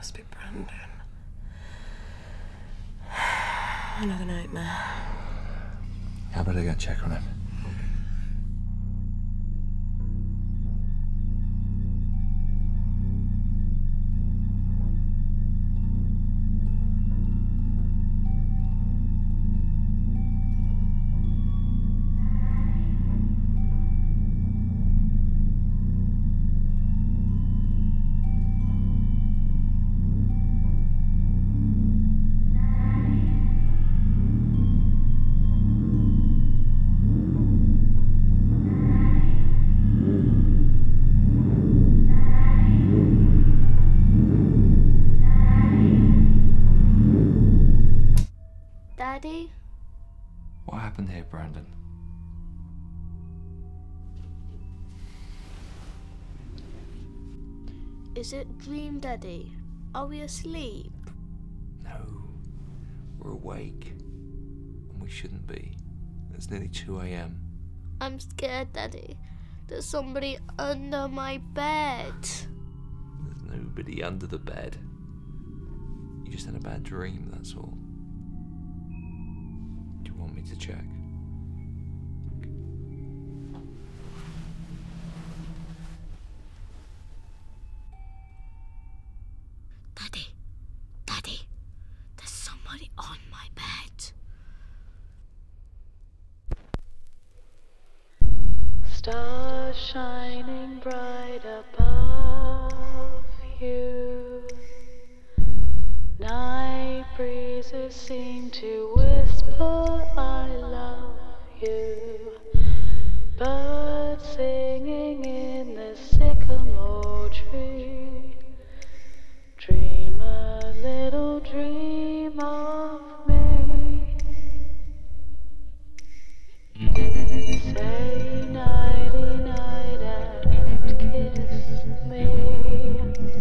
Must be Brandon. Another nightmare. I better go check on him. Daddy? What happened here, Brandon? Is it dream, Daddy? Are we asleep? No. We're awake. And we shouldn't be. It's nearly 2 a.m. I'm scared, Daddy. There's somebody under my bed. There's nobody under the bed. You just had a bad dream, that's all. Do you want me to check? Daddy, there's somebody on my bed. Stars shining bright above you. Night breezes seem to whisper, I love you. Birds singing in the sycamore tree. Dream a little dream of me. Say nighty night and kiss me.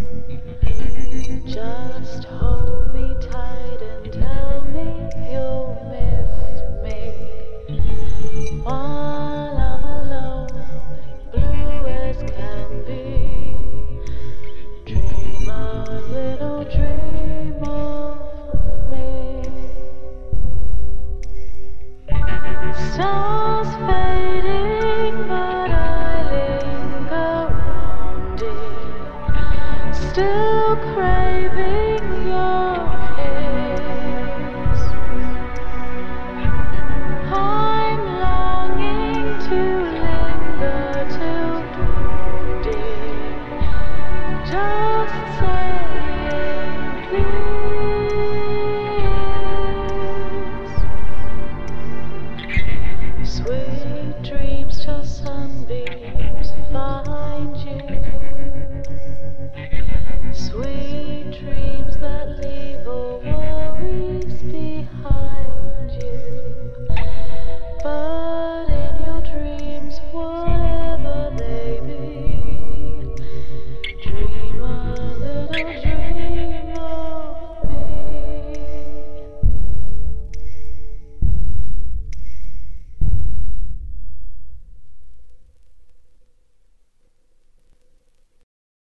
Just hold me tight and tell me you'll miss me. While I'm alone and blue as can be. Dream a little dream of me. Stars fading, but I linger round it, still craving your kiss. I'm longing to linger till dawn, just saying please. Sweet dreams till sun.